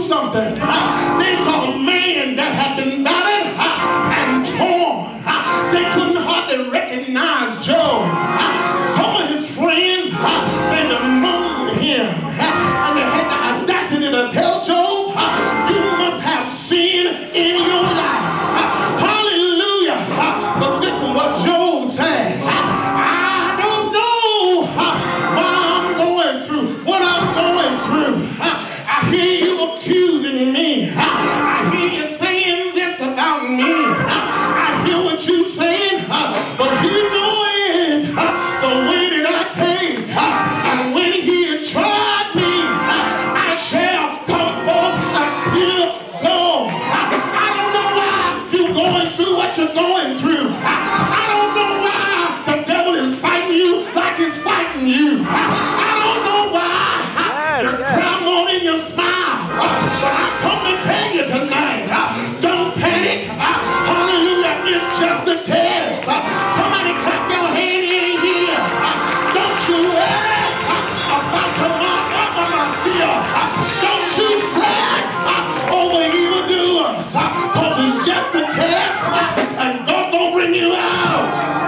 something. They saw a man that had been battered and torn. They couldn't hardly recognize Job. Some of his friends, they bemoaned him. And they had the audacity to tell Job, you must have sin in your life. Hallelujah. But this is what Job said. I don't know why I'm going through what I'm going through. I hear you accusing me. I hear you saying this about me. I hear what you're saying. But he knows the way that I came. And when he had tried me, I shall come forth as pure gold. I don't know why you're going through what you're going through. I don't know why the devil is fighting you like he's fighting you. I don't know why you're crying in your smile. But I come to tell you tonight, don't panic. Hallelujah, it's just a test. Somebody clap your hand in here. Don't you worry about tomorrow. Don't you fret over evildoers. Because it's just a test. And God gonna bring you out.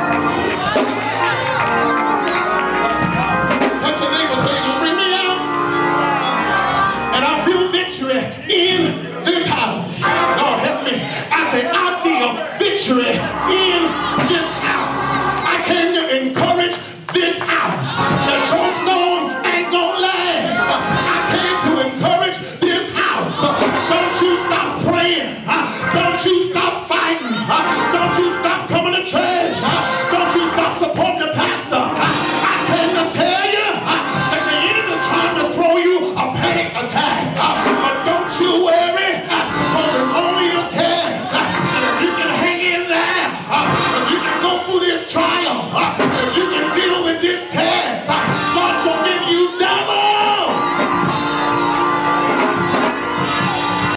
What your neighbor say, gonna bring me out? And I feel victory in this house. God help me. I say, I feel victory in this house. I came to encourage this house. The short storm ain't gonna last. I came to encourage this house. Don't you stop praying. Don't you stop fighting. Don't you stop coming to church. Don't you stop supporting the pastor. I came to tell you that the enemy's trying to throw you a panic attack. But don't you worry, because it's only a test. And if you can hang in there, if you can go through this trial, if you can deal with this test,